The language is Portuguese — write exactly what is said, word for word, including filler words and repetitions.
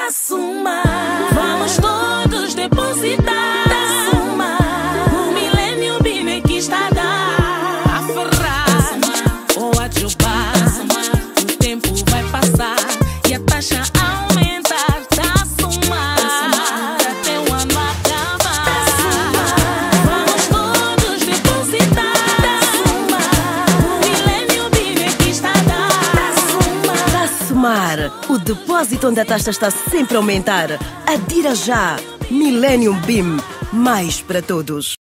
da Suma. Vamos todos depositar da Suma. O Millennium Beam é que está a dar a ferrar ou a chubar. O tempo vai passar e a taxa aumentar da Suma até o ano acabar. Vamos todos depositar da Suma. O Millennium Beam é que está a dar da Suma. Da Sumar, o depósito onde a taxa está sempre a aumentar. Adira já! Millennium Beam, mais para todos.